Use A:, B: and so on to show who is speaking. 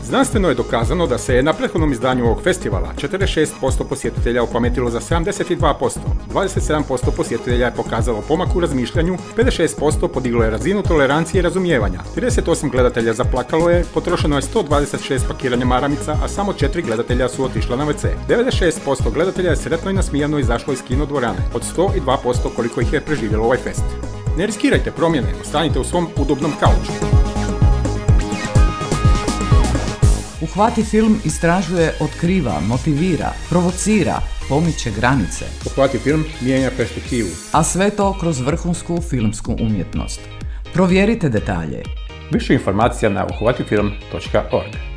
A: Znanstveno je dokazano da se na prethodnom izdanju ovog festivala 46% posjetitelja opametilo za 72%, 27% posjetitelja je pokazalo pomak u razmišljanju, 56% podiglo je razinu tolerancije i razumijevanja, 38 gledatelja zaplakalo je, potrošeno je 126 pakiranja maramica, a samo 4 gledatelja su otišla na WC. 96% gledatelja je sretno i nasmijano izašlo iz kino dvorane, od 102% koliko ih je preživjelo ovaj fest. Ne riskirajte promjene, ostanite u svom udobnom kauču.
B: UHVATI film istražuje, otkriva, motivira, provocira, pomiče granice.
A: UHVATI film mijenja perspektivu.
B: A sve to kroz vrhunsku filmsku umjetnost. Provjerite detalje.
A: Više informacija na uhvatifilm.org.